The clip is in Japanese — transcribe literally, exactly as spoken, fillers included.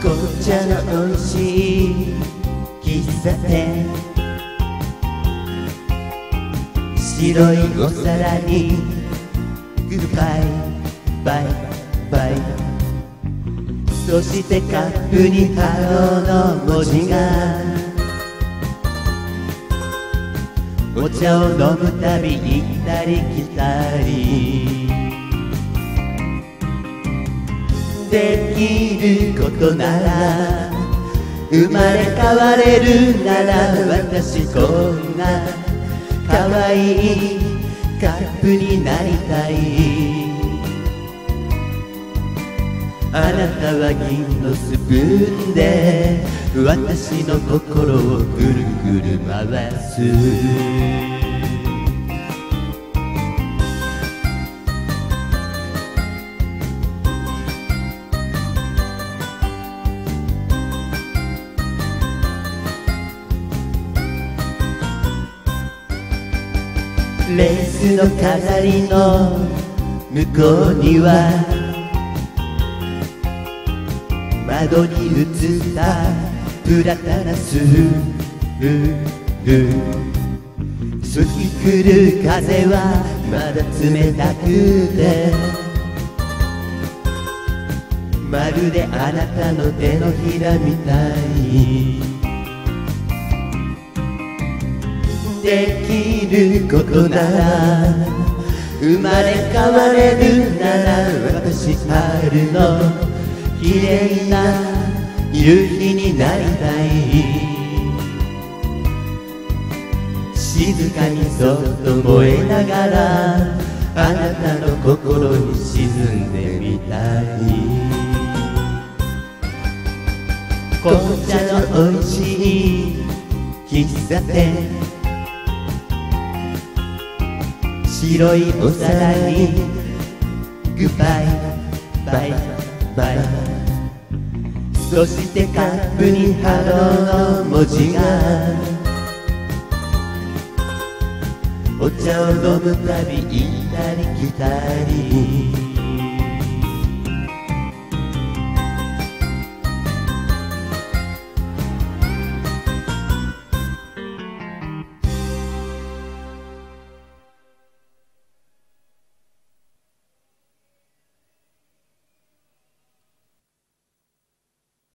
紅茶の美味しい喫茶店、白いお皿にグッバイバイバイ、そしてカップにハローの文字が、お茶を飲むたび行ったり来たり、できることなら生まれ変われるなら、私こんな可愛いカップになりたい。あなたは銀のスプーンで私の心をぐるぐる回す。レースの飾りの向こうには窓に映ったプラタナス、吹き来る風はまだ冷たくて、まるであなたの手のひらみたい。できることなら生まれ変われるなら、私春の綺麗な夕日になりたい。静かにそっと燃えながらあなたの心に沈んでみたい。紅茶の美味しい喫茶店、白いお皿にグッバイバイバイ、そしてカップにハローの文字が、お茶を飲むたび行ったり来たり、